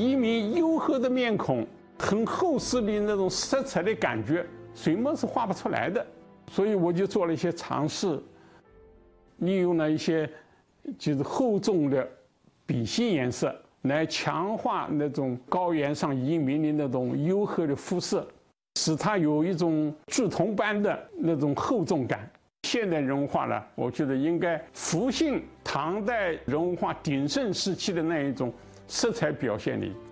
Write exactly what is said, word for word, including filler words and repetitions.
移民黝黑的面孔，很厚实的那种色彩的感觉，水墨是画不出来的。所以我就做了一些尝试，利用了一些就是厚重的笔芯颜色，来强化那种高原上移民的那种黝黑的肤色，使它有一种铸铜般的那种厚重感。现代人文画呢，我觉得应该复兴唐代人文画鼎盛时期的那一种色彩表现力。